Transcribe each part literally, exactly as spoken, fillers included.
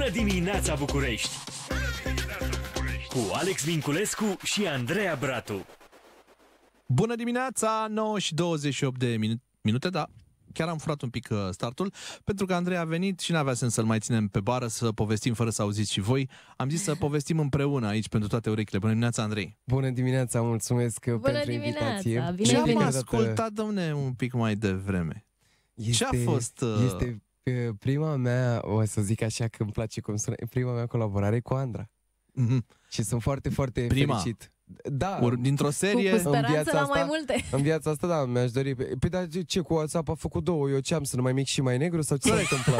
Bună dimineața, București! Cu Alex Minculescu și Andreea Bratu. Bună dimineața, nouă și douăzeci și opt de minute, da. Chiar am furat un pic uh, startul, pentru că Andrei a venit și n-avea sens să-l mai ținem pe bară, să povestim fără să auziți și voi. Am zis să povestim împreună aici pentru toate urechile. Bună dimineața, Andrei! Bună dimineața, mulțumesc Bună pentru dimineața, invitație. bine Ce am venit. ascultat, domne, un pic mai devreme? Este, Ce a fost? Uh... Este uh, prima mea, o să zic așa că îmi place cum sună, prima mea colaborare cu Andra. Mm-hmm. Și sunt foarte, foarte Prima. fericit. Da, Ori dintr-o serie... Cu, cu speranță viața la asta- mai multe. în viața asta, da, mi-aș dori. Păi, dar ce, cu WhatsApp a făcut două? Eu ce am, să nu mai mic și mai negru? Sau ce s-a întâmplat?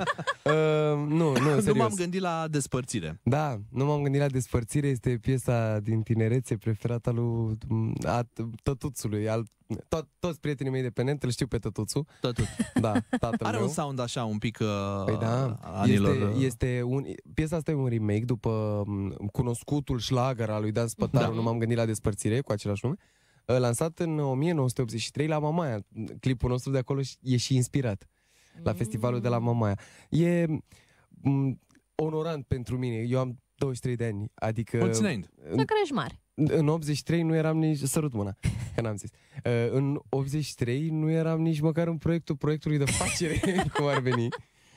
uh, nu, nu, serios. Nu m-am gândit la despărțire. Da, nu m-am gândit la despărțire. Este piesa din tinerețe preferată lui a tătuțului. Al, to- toți prietenii mei de pe net îl știu pe tătuțul. Tot, tot. Da, tatăl Are meu. un sound așa un pic uh, Păi da, anilor... este, este un, piesa asta e un remake după m, cunoscutul șlagăr al lui Dan Spătaru, Da. Nu m-am gândit la despărțire, cu același nume, lansat în o mie nouă sute optzeci și trei la Mamaia. Clipul nostru de acolo e și inspirat la festivalul de la Mamaia. E m, onorant pentru mine. Eu am douăzeci și trei de ani, adică Mulți înainte. Să crești mare. în optzeci și trei nu eram nici... Sărut mâna, că n-am zis. Uh, în optzeci și trei nu eram nici măcar în proiectul proiectului de facere, cum ar veni.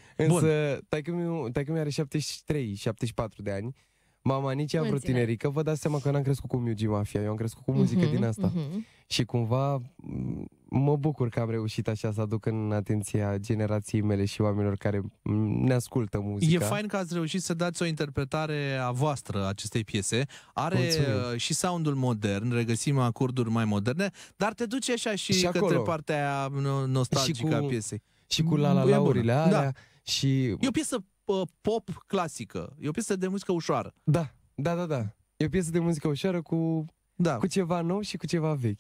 Însă, taică-miu, taică-miu are șaptezeci și trei șaptezeci și patru de ani. Mama nici a vrut Mulțumesc. tinerică. Vă dați seama că n-am crescut cu Miugi Mafia. Eu am crescut cu muzică Mhm, din asta. mhm. Și cumva m, mă bucur că am reușit așa să aduc în atenția generației mele și oamenilor care m, ne ascultă muzica. E fain că ați reușit să dați o interpretare a voastră a acestei piese. Are Mulțumim. uh, și soundul modern, regăsim acorduri mai moderne, dar te duce așa și, Și către acolo. partea aia no- nostalgică Și cu- a piesei. Și cu la la E bună. laurile alea. Da. Și E o piesă uh, pop clasică, e o piesă de muzică ușoară. da, da, da, da. E o piesă de muzică ușoară cu Da. cu ceva nou și cu ceva vechi.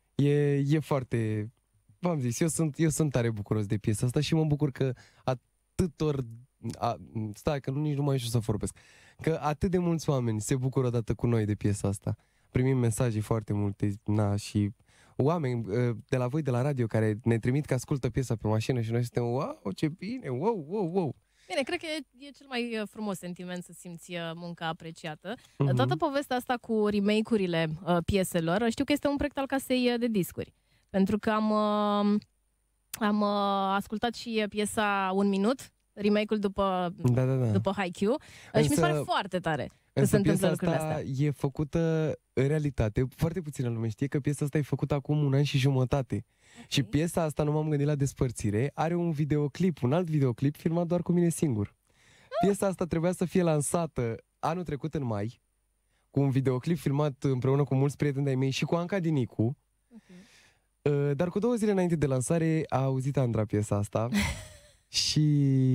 E, e foarte... V-am zis, eu sunt, eu sunt tare bucuros de piesa asta și mă bucur că atâtor... A, stai, că nu, nici nu mai știu să vorbesc. Că atât de mulți oameni se bucură odată cu noi de piesa asta. Primim mesaje foarte multe, na, și oameni uh, de la voi, de la radio, care ne trimit că ascultă piesa pe mașină și noi suntem, wow, ce bine, wow, wow, wow. Bine, cred că e, e cel mai uh, frumos sentiment să simți uh, munca apreciată. Mhm. Toată povestea asta cu remake-urile uh, pieselor, știu că este un proiect al casei uh, de discuri. Pentru că am, uh, am uh, ascultat și uh, piesa Un Minut, remake-ul după, Da, da, da. după Haikyuu, uh, și mi se pare Însă- foarte tare că se Însă întâmplă piesa lucrurile asta astea. e făcută în realitate. Foarte puțină lume știe că piesa asta e făcută acum un an și jumătate. Și piesa asta, nu m-am gândit la despărțire, are un videoclip, un alt videoclip filmat doar cu mine singur. Piesa asta trebuia să fie lansată anul trecut în mai, cu un videoclip filmat împreună cu mulți prieteni de-ai mei și cu Anca Dinicu. Uh, Dar cu două zile înainte de lansare a auzit Andra piesa asta și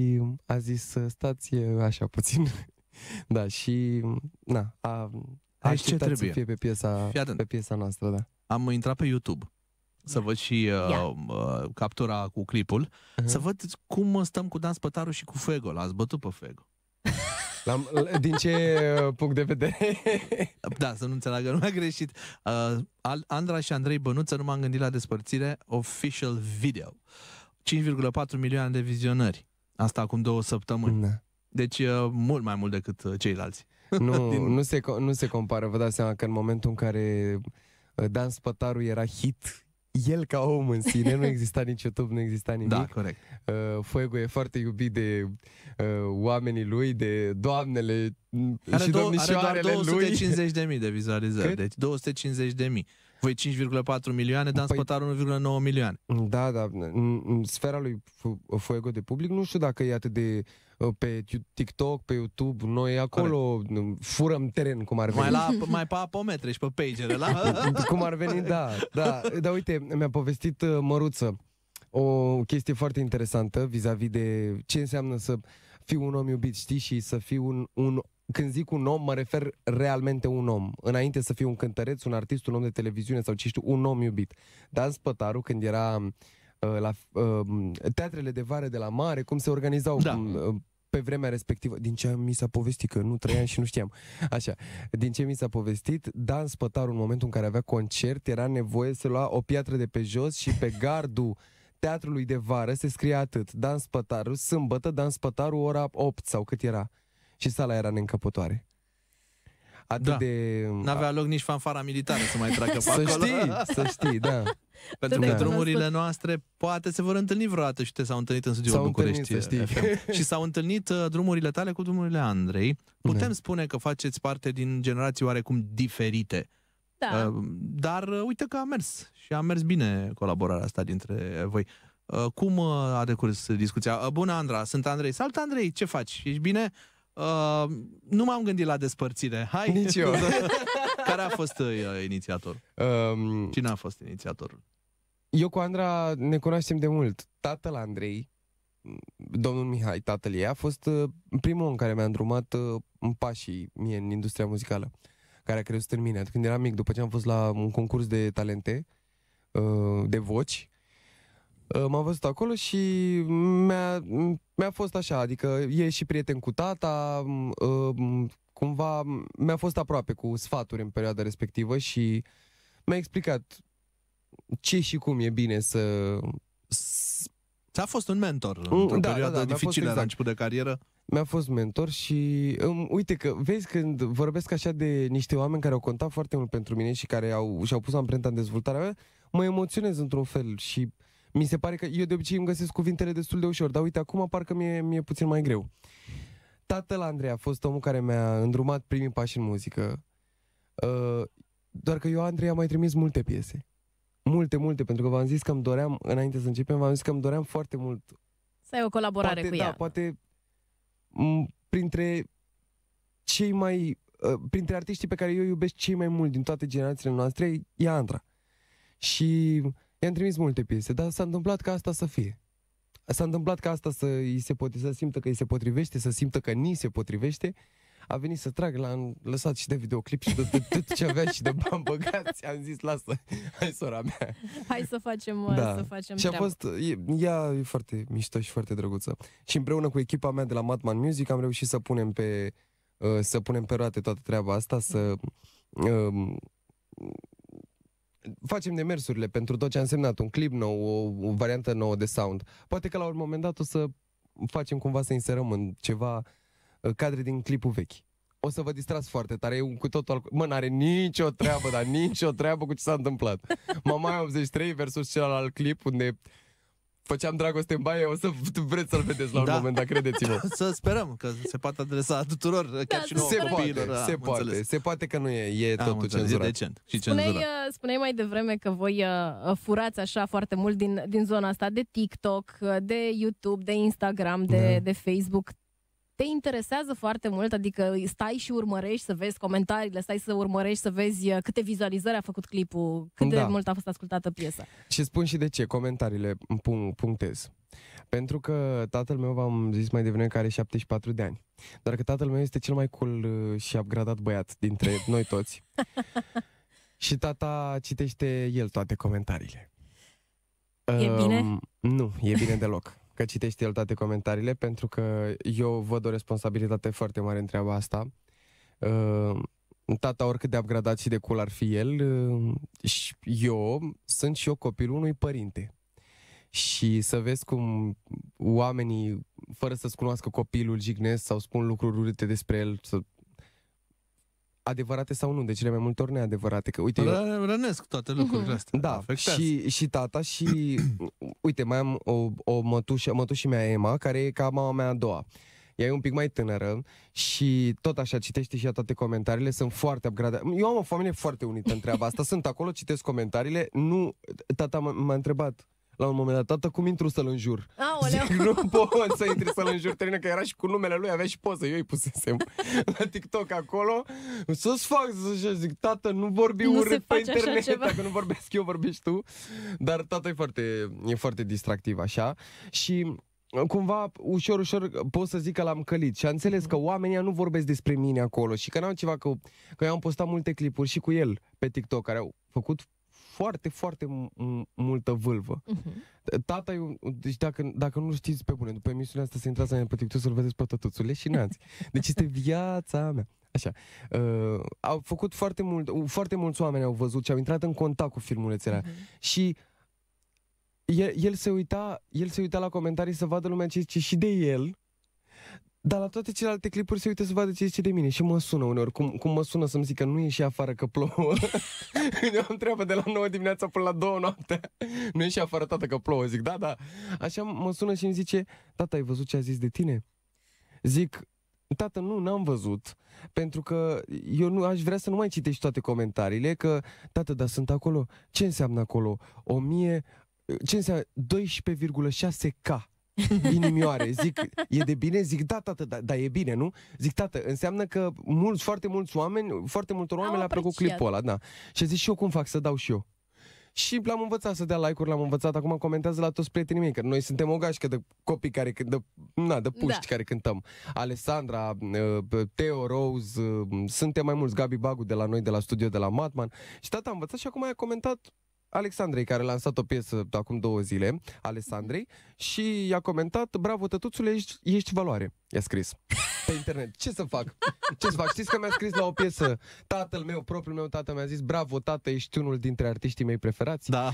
a zis stați așa puțin. Da, și na, a, a Aici ce acceptat să trebuie? fie pe piesa, Fii atent. pe piesa noastră, da. Am intrat pe YouTube să văd și uh, Ia. uh, captura cu clipul, Uh-huh. să văd cum stăm cu Dan Spătaru și cu Fuego. L-ați bătut pe Fuego. L-am, din ce uh, punct de vedere? Da, să nu înțeleagă lumea greșit. Uh, Al- Andra și Andrei Bănuță, Nu m-am gândit la despărțire, official video. cinci virgulă patru milioane de vizionări. Asta acum două săptămâni. Da. Deci uh, mult mai mult decât uh, ceilalți. Nu, Din- nu, se, co- nu se compară. Vă dați seama că în momentul în care uh, Dan Spătaru era hit, el ca om în sine, nu exista nici YouTube, nu exista nimic. Da, corect. Uh, Fuego e foarte iubit de uh, oamenii lui, de doamnele mm, Are, și două, are doar domnișoarele două sute lui. cincizeci de mii de vizualizări. Cât? Deci două sute cincizeci de mii. Voi cinci virgulă patru milioane, Dan Păi- Spătaru unu virgulă nouă milioane. Da, da, în, în sfera lui Fu- Fuego de public, nu știu dacă e atât de uh, pe TikTok, pe YouTube, noi acolo uh, furăm teren, cum ar veni. Mai, la, mai pe apometre și pe pagere. La... Cum ar veni, da, da. Dar uite, mi-a povestit uh, Măruță o chestie foarte interesantă vis-a-vis de ce înseamnă să fii un om iubit, știi, și să fii un, un când zic un om, mă refer realmente un om. Înainte să fii un cântăreț, un artist, un om de televiziune sau ce știu, un om iubit. Dan Spătaru, când era uh, la uh, teatrele de vară de la mare, cum se organizau Da. uh, pe vremea respectivă, din ce mi s-a povestit, că nu trăiam și nu știam, așa, din ce mi s-a povestit, Dan Spătaru, în momentul în care avea concert, era nevoie să lua o piatră de pe jos și pe gardul teatrului de vară se scria atât: Dan Spătaru, sâmbătă, Dan Spătaru, ora opt sau cât era. Și sala era neîncăpătoare. Atât Da. de... N-avea loc nici fanfara militară să mai treacă pe Să acolo. știi, să știi, da. Pentru Da. că drumurile noastre poate se vor întâlni vreodată și te s-au întâlnit în studioul S-au București întâlnit, să știi. F M. Și s-au întâlnit uh, drumurile tale cu drumurile Andrei. Putem Da. spune că faceți parte din generații oarecum diferite. Da. Uh, dar uh, uite că a mers și a mers bine colaborarea asta dintre voi. Uh, cum uh, a decurs discuția? Uh, bună, Andra, sunt Andrei. Salut, Andrei, ce faci? Ești bine? Uh, nu m-am gândit la despărțire. Hai! Nici eu. Care a fost uh, inițiatorul? Um, Cine a fost inițiatorul? eu cu Andra ne cunoaștem de mult. Tatăl Andrei, domnul Mihai, tatăl ei, a fost uh, primul om care mi-a îndrumat uh, în pașii mie în industria muzicală, care a crezut în mine. Când eram mic, după ce am fost la un concurs de talente, uh, de voci, uh, m-am văzut acolo și mi-a, mi-a fost așa, adică e și prieten cu tata, uh, cumva mi-a fost aproape cu sfaturi în perioada respectivă și mi-a explicat ce și cum e bine să... Ți-a fost un mentor Mm, într-o da, perioadă da, da, mi-a fost dificilă la exact. început de carieră? Mi-a fost mentor și um, uite că, vezi, când vorbesc așa de niște oameni care au contat foarte mult pentru mine și care au, și-au pus amprenta în dezvoltarea mea, mă emoționez într-un fel și mi se pare că eu de obicei îmi găsesc cuvintele destul de ușor, dar uite, acum parcă mi-e, mi-e puțin mai greu. Tatăl Andrei a fost omul care mi-a îndrumat primii pași în muzică, uh, doar că eu, Andrei, am mai trimis multe piese. Multe, multe, pentru că v-am zis că îmi doream, înainte să începem, v-am zis că îmi doream foarte mult. Să ai o colaborare Poate, cu ea. da, poate m, printre cei mai, uh, printre artiștii pe care eu iubesc cei mai mult din toate generațiile noastre e Andra. Și i-am trimis multe piese, dar s-a întâmplat ca asta să fie. S-a întâmplat ca asta să îi se pot, să simtă că îi se potrivește, să simtă că ni se potrivește. A venit să trag, l-am lăsat și de videoclip și de tot ce avea și de bani băgați. Am zis, lasă, hai sora mea. Hai să facem, Da. să facem Și a treabă. fost, e, ea e foarte mișto și foarte drăguță. Și împreună cu echipa mea de la Madman Music am reușit să punem pe, uh, să punem pe roate toată treaba asta, să uh, facem demersurile pentru tot ce a însemnat un clip nou, o, o variantă nouă de sound. Poate că la un moment dat o să facem cumva să inserăm în ceva uh, cadre din clipul vechi. O să vă distrați foarte tare, e un cu totul alt... Mă, n-are nicio treabă, dar nicio treabă cu ce s-a întâmplat. Mama optzeci și trei versus celălalt clip unde făceam dragoste în baie, o să vreți să-l vedeți la un Da. moment, dar credeți-mă. Să sperăm că se poate adresa tuturor, chiar și nouă Se copiilor. poate, da, se am poate, înțeles. se poate că nu e, e Am totul înțeles, e cenzurat. decent și Spuneai, cenzurat. uh, spuneai mai devreme că voi uh, furați așa foarte mult din, din zona asta de TikTok, uh, de YouTube, de Instagram, de, Da. de Facebook. Te interesează foarte mult? Adică stai și urmărești să vezi comentariile, stai să urmărești să vezi uh, câte vizualizări a făcut clipul, cât de Da. mult a fost ascultată piesa. Și spun și de ce, comentariile pun- punctez. Pentru că tatăl meu, v-am zis mai devreme, că are șaptezeci și patru de ani. Doar că tatăl meu este cel mai cool uh, și upgradat băiat dintre noi toți. Și tata citește el toate comentariile. E bine? Um, nu, e bine deloc. Că citește el toate comentariile, pentru că eu văd o responsabilitate foarte mare în treaba asta. Uh, tata, oricât de upgradat și de cool ar fi el, uh, și eu sunt și eu copilul unui părinte. Și să vezi cum oamenii, fără să-ți cunoască copilul, jignesc sau spun lucruri urâte despre el, să... adevărate sau nu, de cele mai multe ori neadevărate. Că, uite, eu... Ră- Rănesc toate lucrurile astea. Da, Afectează. și, și tata și, uite, mai am o, o mătușă, mătușii mea, Emma, care e ca mama mea a doua. Ea e un pic mai tânără și tot așa citește și ea toate comentariile, sunt foarte upgradate. Eu am o familie foarte unită în treaba asta, sunt acolo, citesc comentariile, nu, tata m- m-a întrebat la un moment dat, tata, cum intru să-l înjur? Aoleu! Zic, nu pot să intri să-l înjur, termină, că era și cu numele lui, avea și poză, eu îi pusesem la TikTok acolo, să-ți fac, să zic, tată, nu vorbi Nu se urât pe face așa internet, ceva. dacă nu vorbesc eu, vorbești tu, dar tata e foarte, e foarte distractiv așa și cumva, ușor, ușor pot să zic că l-am călit și am înțeles că oamenii nu vorbesc despre mine acolo și că n-au ceva, că, că eu am postat multe clipuri și cu el pe TikTok, care au făcut foarte, foarte m- multă vâlvă. Uh-huh. Tata, eu, deci dacă, dacă nu știți pe bune, după emisiunea asta să intrați pe TikTok să-l vedeți pe tătuțul, leșinați. Deci este viața mea. Așa. Uh, au făcut foarte mult, foarte mulți oameni au văzut și au intrat în contact cu filmulețele alea. Uh-huh. Și el, el, se uita, el se uita la comentarii să vadă lumea ce zice și de el, dar la toate celelalte clipuri se uită să vadă ce zice de mine și mă sună uneori, cum, cum mă sună să-mi zică nu ieși afară că plouă. Eu am treabă de la nouă dimineața până la două noaptea. Nu ieși afară, tată, că plouă. Zic, da, da. Așa mă sună și îmi zice, tata, ai văzut ce a zis de tine? Zic, tată, nu, n-am văzut, pentru că eu nu aș vrea să nu mai citești toate comentariile, că, tată, dar sunt acolo. Ce înseamnă acolo? O mie, ce înseamnă? doisprezece virgulă șase K inimioare. Zic, e de bine? Zic, da, tată, dar da, e bine, nu? Zic, tată, înseamnă că mulți, foarte mulți oameni, foarte multor oameni le-a plăcut clipul ăla, da. Și zic, și eu cum fac să dau și eu? Și l-am învățat să dea like-uri, l-am învățat, acum comentează la toți prietenii mei, că noi suntem o gașcă de copii care de, na, de puști da. care cântăm. Alessandra, Teo, Rose, suntem mai mulți, Gabi Bagu de la noi, de la studio, de la Matman. Și tata a învățat și acum a comentat Alexandrei, care a lansat o piesă acum două zile, Alessandrei, și i-a comentat, bravo tătuțule, ești, ești valoare, i-a scris pe internet. Ce să fac? Ce să fac? Știți că mi-a scris la o piesă tatăl meu, propriul meu tată mi-a zis, bravo tată, ești unul dintre artiștii mei preferați? Da,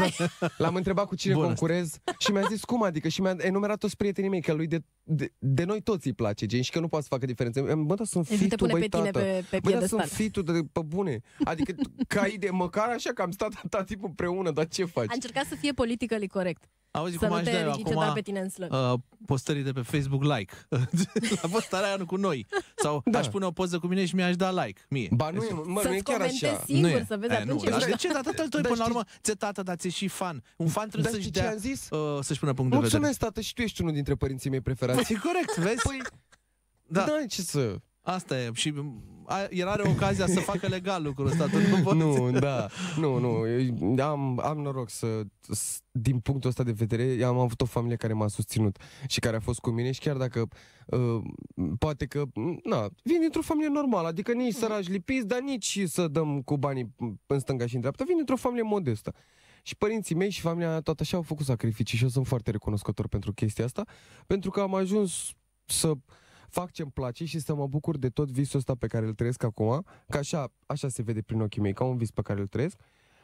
l-am întrebat cu cine Bun concurez și mi-a zis, cum adică? Și mi-a enumerat toți prietenii mei, că lui de, de, de noi toți îi place, gen, și că nu poate să facă diferențe. Bă, dar sunt fitul, băi, tată. Pe, pe băi, dar sunt fitul, de, pe bune. Adică, ca idee, măcar așa că am stat atâta timp împreună, dar ce faci? A încercat să fie politically corect. Auzi, să cum nu aș te da ridice doar pe tine în slăb. Uh, postării de pe Facebook like. La postarea aia nu cu noi. Sau da. aș pune o poză cu mine și mi-aș da like. Mie. Ba nu e, mă, nu e chiar așa. Singur, nu e. să vezi e, atunci. Nu. Dar de ce? Dar tatăl tău, până la urmă, ți tată, dar ți și fan. Un fan trebuie să-și dea, uh, să-și pună punct de vedere. Mulțumesc, tată, și tu ești unul dintre părinții mei preferați. E corect, vezi? Păi, da. Da, ce să... Asta e. Și a, el are ocazia să facă legal lucrul ăsta. Nu, nu, da. Nu, nu. Am, am noroc să, din punctul ăsta de vedere, am avut o familie care m-a susținut și care a fost cu mine și chiar dacă uh, poate că, na, vin dintr-o familie normală, adică nici sărași lipiți, dar nici să dăm cu banii în stânga și în dreapta, vin dintr-o familie modestă. Și părinții mei și familia mea tot așa au făcut sacrificii și eu sunt foarte recunoscător pentru chestia asta, pentru că am ajuns să fac ce-mi place și să mă bucur de tot visul ăsta pe care îl trăiesc acum, că așa, așa se vede prin ochii mei, ca un vis pe care îl trăiesc,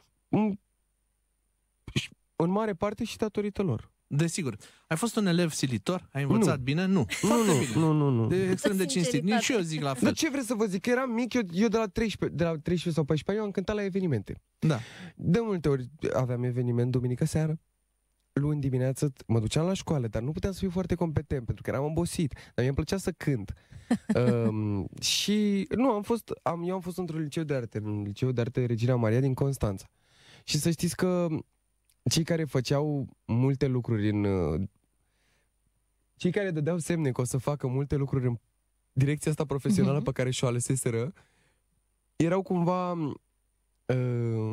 în mare parte și datorită lor. Desigur. Ai fost un elev silitor? Ai învățat nu. bine? Nu. Nu, nu, bine. nu, nu, nu. De extrem de cinstit. Nici eu zic la fel. Dar ce vreți să vă zic? Că eram mic, eu, eu de, la treisprezece, de la treisprezece sau paisprezece ani, eu am cântat la evenimente. Da. De multe ori aveam eveniment duminică seară, luni dimineață, mă duceam la școală, dar nu puteam să fiu foarte competent, pentru că eram obosit, dar mie îmi plăcea să cânt. um, și, nu, am fost, am, eu am fost într-un liceu de arte, în liceu de arte Regina Maria din Constanța. Și să știți că cei care făceau multe lucruri în... Cei care dădeau semne că o să facă multe lucruri în direcția asta profesională uh-huh. pe care și-o aleseseră, erau cumva... Uh,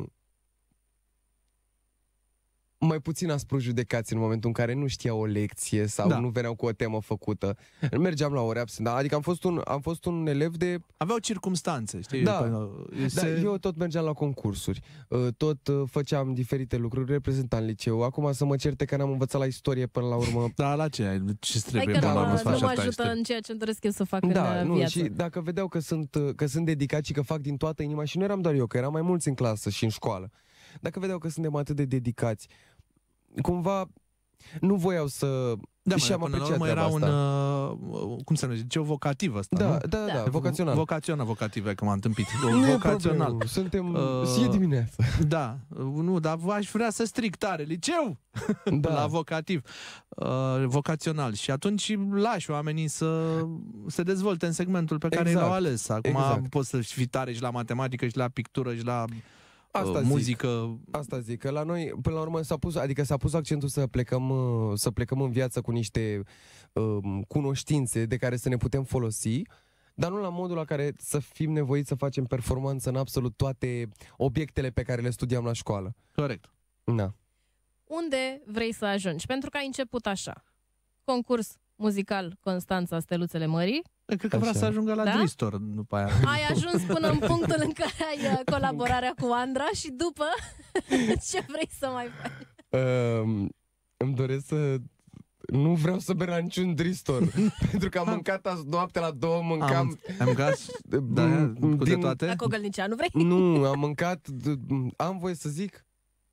mai puțin aspru judecați în momentul în care nu știau o lecție sau da. nu veneau cu o temă făcută. Mergeam la ore absent. Adică am fost un, am fost un elev de... Aveau circumstanțe, știi? Da. Până, Se... da, eu tot mergeam la concursuri. Tot făceam diferite lucruri, reprezentam liceu. Acum să mă certe că n-am învățat la istorie până la urmă. Da, la ce? Ce trebuie până la urmă să faci nu mă asta ajută istorie. în ceea ce îmi doresc eu să fac da, în nu, viață. Și dacă vedeau că sunt, că sunt dedicați și că fac din toată inima, și nu eram doar eu, că eram mai mulți în clasă și în școală. Dacă vedeau că suntem atât de dedicați, cumva nu voiau să... Da, și am până la urmă era un, uh, cum se numește, liceu vocativ ăsta, da, nu? Da, da, da, vocațional. Vocațional, vocativ, că m-am întâmpit. Nu vocațional. E Suntem... Uh, e dimineața. Da, nu, dar aș vrea să stric tare. Liceu! Da. La vocativ. Uh, vocațional. Și atunci lași oamenii să se dezvolte în segmentul pe care exact. l-au ales. Acum exact. poți să fii tare și la matematică, și la pictură, și la... Asta zic, muzică. Asta zic, că la noi, până la urmă, s-a pus, adică s-a pus accentul să plecăm, să plecăm în viață cu niște um, cunoștințe de care să ne putem folosi, dar nu la modul la care să fim nevoiți să facem performanță în absolut toate obiectele pe care le studiam la școală. Corect. Da. Unde vrei să ajungi? Pentru că ai început așa. Concurs muzical Constanța Steluțele Mării. Cred că vrea să ajungă la da? Dristor după aia. Ai ajuns până în punctul în care ai colaborarea cu Andra și după ce vrei să mai faci? Uh, îmi doresc să... Nu vreau să bea niciun Dristor. Pentru că am mâncat azi noapte la două, mâncam... Am, am mâncat? Da, cu din, de toate? La Cogălnicea, nu vrei? Nu, am mâncat... Am voie să zic?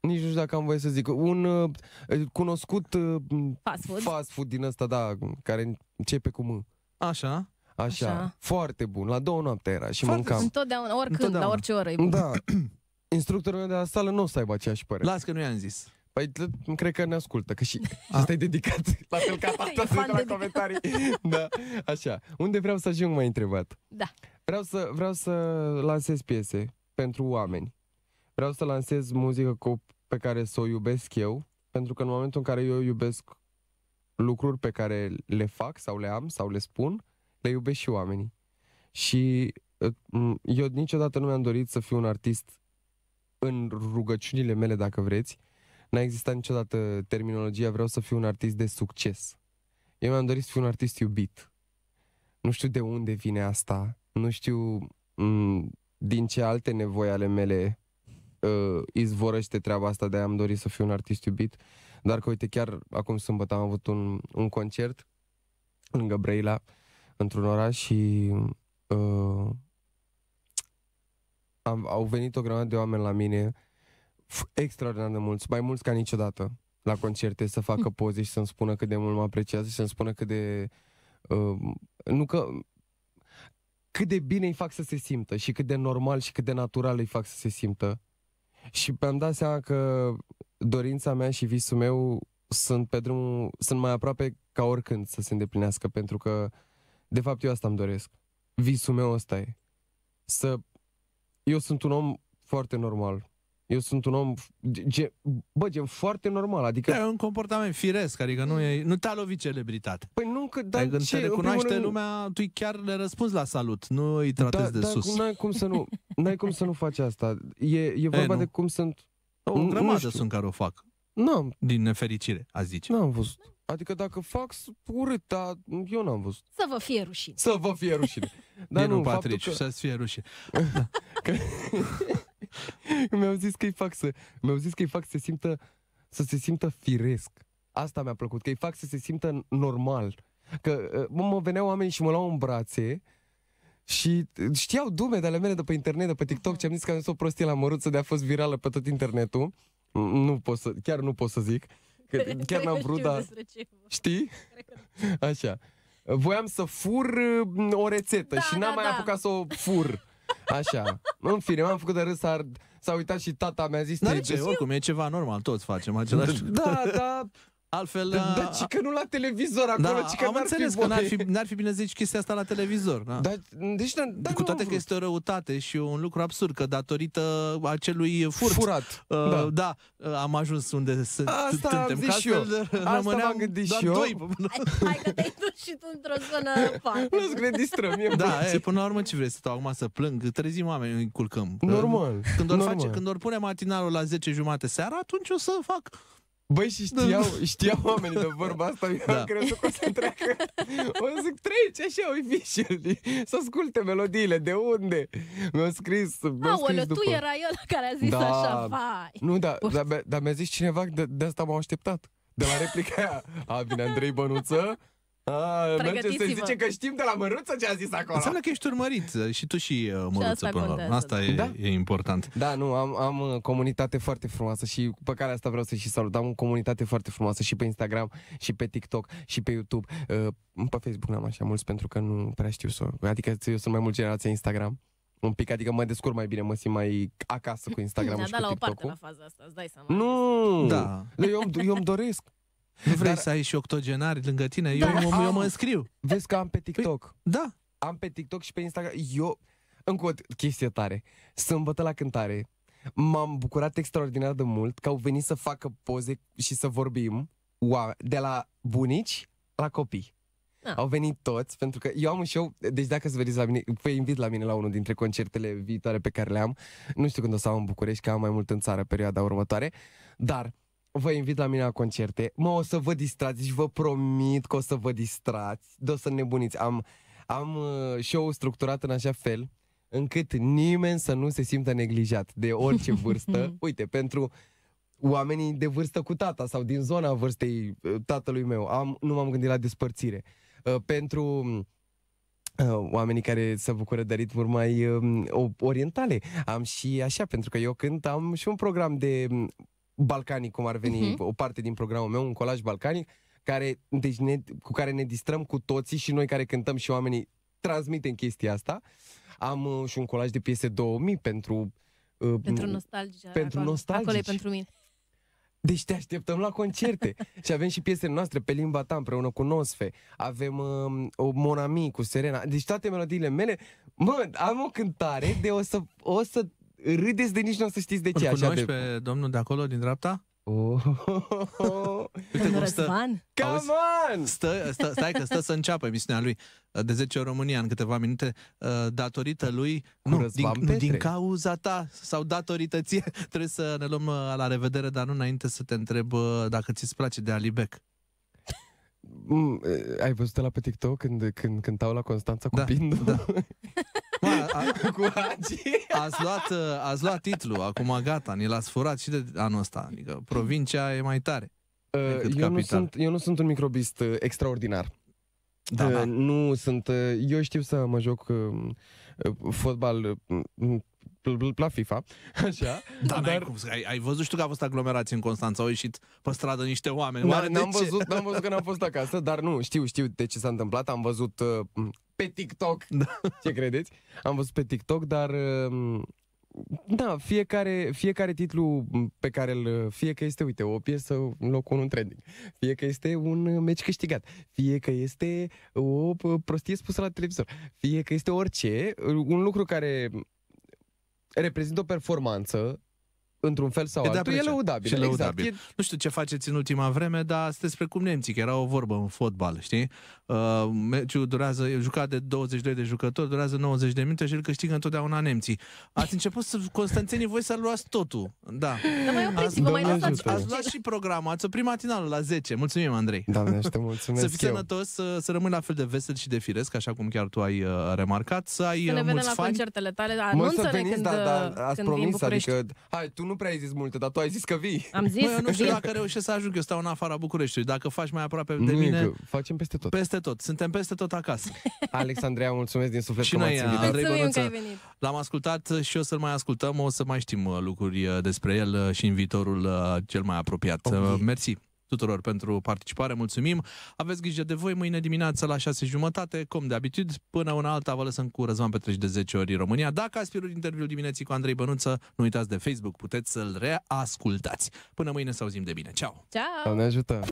Nici nu știu dacă am voie să zic. Un uh, cunoscut uh, Fast food. fast food din ăsta, da, care începe cu M. Așa. Așa, Așa. foarte bun. La două noaptea era și Foarte mâncam. Întotdeauna, oricând, Întotdeauna. la orice oră e bun. Da. Instructorul meu de la sală nu o să aibă aceeași părere. Las că nu i-am zis. Păi t- cred că ne ascultă, că și asta e dedicat. La fel ca tata, E să fan la dedicat. comentarii. Da, așa. Unde vreau să ajung, m-ai întrebat. Da. Vreau să, vreau să lansez piese pentru oameni. Vreau să lansez muzică cu, pe care să o iubesc eu, pentru că în momentul în care eu iubesc lucruri pe care le fac sau le am sau le spun, le iubesc și oamenii. Și eu niciodată nu mi-am dorit să fiu un artist în rugăciunile mele, dacă vreți. N-a existat niciodată terminologia vreau să fiu un artist de succes. Eu mi-am dorit să fiu un artist iubit. Nu știu de unde vine asta, nu știu m- din ce alte nevoi ale mele uh, izvorăște treaba asta de a-mi dori să fiu un artist iubit, dar că uite, chiar acum sâmbătă am avut un, un concert lângă Brăila, într-un oraș și uh, am, au venit o grămadă de oameni la mine, extraordinar de mulți, mai mulți ca niciodată la concerte, să facă poze și să-mi spună cât de mult mă apreciază și să-mi spună cât de uh, nu că cât de bine îi fac să se simtă și cât de normal și cât de natural îi fac să se simtă. Și mi-am dat seama că dorința mea și visul meu sunt pe drumul, sunt mai aproape ca oricând să se îndeplinească, pentru că de fapt eu asta îmi doresc. Visul meu ăsta e. Să eu sunt un om foarte normal. Eu sunt un om, ge, bă, gen foarte normal, adică... E un comportament firesc, adică nu, e, nu te-a lovit celebritate. Păi nu, că... Dar Adică când ce, te în recunoaște primul rând- lumea, tu chiar le răspunzi la salut, nu îi tratezi de da, sus. N-ai cum să nu, n-ai cum să nu faci asta. E, e vorba nu. de cum sunt... O nu grămadă știu. sunt care o fac, N-am, din nefericire, a zice. n-am văzut. Adică dacă fac s- urât, dar eu n-am văzut. Să vă fie rușine. Să vă fie rușine. Dar Dar nu, nu, faptul Patriciu, că... să-ți fie rușine. că... mi-au zis că îi fac să... Mi-au zis că îi fac să se simtă... Să se simtă firesc. Asta mi-a plăcut, că îi fac să se simtă normal. Că mă, mă veneau oamenii și mă luau în brațe și știau dume de ale mele de pe internet, de pe TikTok, ce am zis că am zis o prostie la Măruță de a fost virală pe tot internetul. Nu pot să, chiar nu pot să zic. Că chiar Cred n-am că vrut, știu dar... despre ce e vorba. Știi? Cred că- Așa. Voiam să fur uh, o rețetă Da, și n-am da, mai da. apucat să o fur. Așa. În fine, m-am făcut de râs, s-a, s-a uitat și tata mi-a zis... Dar "Te- ce, te- oricum, e ceva normal, toți facem același lucru. Da, da, Altfel, da, da, a- ci că nu la televizor acolo, da, ci că am n-ar înțeles fi că n-ar voie. fi, n-ar fi bine să zici chestia asta la televizor. Da? Da, deci, da, da, Cu nu toate am că vrut. este o răutate și un lucru absurd, că datorită acelui furt, Furat. uh, da. da, uh, am ajuns unde sunt, Asta am suntem. zis Că și eu. altfel Asta rămâneam m-am gândit doar și eu. doi. Hai, hai că te-ai dus și tu într-o zonă parte. Las că ne distrăm. Mie Da, e, până la urmă ce vrei să stau acum să plâng? Trezim oamenii, îi culcăm. Că Normal. Când ori, normal. face, când ori pune matinalul la zece jumate seara, atunci o să fac. Băi, și știau, știau oamenii de vorba asta, eu Da. am crezut că o să treacă. O să zic, treci așa, ui fișel, să asculte melodiile, de unde? Mi-au scris, mi-au scris Aoleu, după. tu erai ăla care a zis Da. așa, vai. Nu, da, Poți- dar, dar mi-a zis cineva, de, de asta m-au așteptat. De la replica aia. A, vine Andrei Bănuță. A, merge să Pregătiți-vă. zice că știm de la Măruță ce a zis acolo. Înseamnă că ești urmărit și tu și uh, Măruță asta până la urmă. contează, Asta da. e, Da. e important. Da, nu, am, am uh, comunitate foarte frumoasă și pe care asta vreau să și salut. Am o comunitate foarte frumoasă și pe Instagram, și pe TikTok, și pe YouTube. Uh, pe Facebook n-am așa mulți pentru că nu prea știu să... Adică eu sunt mai mult generația Instagram. Un pic, adică mă descurc mai bine, mă simt mai acasă cu Instagram Ne-a și dat cu la o parte TikTok-ul. la faza asta, îți dai seama. Nu! Da. Eu, îmi- eu îmi doresc. Nu vrei Dar- să ai și octogenari lângă tine? Da. Eu, mă, eu mă Am. înscriu. Vezi că am pe TikTok. Da. Am pe TikTok și pe Instagram. Eu, încă o chestie tare. Sâmbătă la cântare, m-am bucurat extraordinar de mult că au venit să facă poze și să vorbim oameni, de la bunici la copii. Ah. Au venit toți, pentru că eu am un show, deci dacă să veniți la mine, vă invit la mine la unul dintre concertele viitoare pe care le am. Nu știu când o să am în București, că am mai mult în țară perioada următoare, dar vă invit la mine la concerte. Mă, o să vă distrați și vă promit că o să vă distrați, de o să nebuniți. Am, am uh, show-ul structurat în așa fel încât nimeni să nu se simtă neglijat de orice vârstă. Uite, pentru oamenii de vârstă cu tata sau din zona vârstei uh, tatălui meu, am, nu m-am gândit la despărțire. Uh, pentru uh, oamenii care se bucură de ritmuri mai uh, orientale, am și așa, pentru că eu cânt, am și un program de um, balcanic, cum ar veni, uh-huh. o parte din programul meu, un colaj balcanic, care, deci ne, cu care ne distrăm cu toții și noi care cântăm și oamenii transmitem chestia asta. Am uh, și un colaj de piese două mii pentru... Uh, pentru nostalgia. Pentru acolo, nostalgici. acolo e pentru mine. Deci te așteptăm la concerte. Și avem și piesele noastre pe limba ta împreună cu Nosfe. Avem uh, o Mon Ami cu Serena. Deci toate melodiile mele. Mă, am o cântare de o să, o să râdeți de nici nu o să știți de ce. Îl cunoști așa de... pe domnul de acolo, din dreapta? Oh. Uite cum stă, Come on! Stă, stă, stai că stă să înceapă emisiunea lui de zece ori România în câteva minute, datorită lui, nu din, nu, din cauza ta sau datorită ție. Trebuie să ne luăm la revedere, dar nu înainte să te întreb dacă ți-ți place de Alibec. Mm, ai văzut la pe TikTok când, când cântau la Constanța cu da, Pindu? Da. Ma, a, cu Hagi? Ați luat, ați luat titlul, acum gata, ni l-ați furat și de anul ăsta. Adică provincia e mai tare. Uh, eu, nu sunt, eu nu sunt un microbist uh, extraordinar. Da, uh, da. Nu sunt... Uh, eu știu să mă joc uh, uh, fotbal uh, la FIFA, așa. Da, dar cum, ai, ai văzut, știu că a fost aglomerație în Constanța, au ieșit pe stradă niște oameni. N-am văzut, n-am văzut că n-am fost acasă, dar nu, știu, știu de ce s-a întâmplat. Am văzut uh, pe TikTok, da. Ce credeți? Am văzut pe TikTok, dar... Uh, da, fiecare, fiecare titlu pe care îl... Fie că este, uite, o piesă în locul unu în trending, fie că este un meci câștigat, fie că este o prostie spusă la televizor, fie că este orice, un lucru care reprezintă o performanță într-un fel sau altul, e lăudabil. Și lăudabil. Exact. E... Nu știu ce faceți în ultima vreme, dar sunteți precum nemții, că era o vorbă în fotbal, știi? Uh, meciul durează, e jucat de douăzeci și doi de jucători, durează nouăzeci de minute și îl câștigă întotdeauna nemții. Ați început să, constanțenii, voi să luați totul. Da. Dar mai opriți-vă, mai lăsați. Ați luat și programul, ați oprit matinalul la zece. Mulțumim, Andrei. Doamne, te mulțumesc. Să fii sănătos, să, să rămâi la fel de vesel și de firesc, așa cum chiar tu ai uh, remarcat, să ai să ne uh, vedem mulți la fani. concertele tale, anunță-ne când, da, da, ați când promis, adică, hai, tu nu prea ai zis multe, dar tu ai zis că vii. Am zis? Mă, eu nu știu dacă reușesc să ajung, eu stau în afara Bucureștiului. Dacă faci mai aproape de nu mine... Facem peste tot. Peste tot. Suntem peste tot acasă. Alex, Andreea, mulțumesc din suflet și că noi, m-ați invitat. Andrei Bănuță, l-am ascultat și o să-l mai ascultăm. O să mai știm lucruri despre el și în viitorul cel mai apropiat. Okay. Mersi tuturor pentru participare, mulțumim. Aveți grijă de voi, mâine dimineața la șase jumătate, cum de abitud, până una alta vă lăsăm cu Răzvan Petreci de zece ori România. Dacă ați pierdut interviul dimineții cu Andrei Bănuță, nu uitați de Facebook, puteți să-l reascultați. Până mâine să auzim de bine. Ceau! Ciao! Doamne ajută!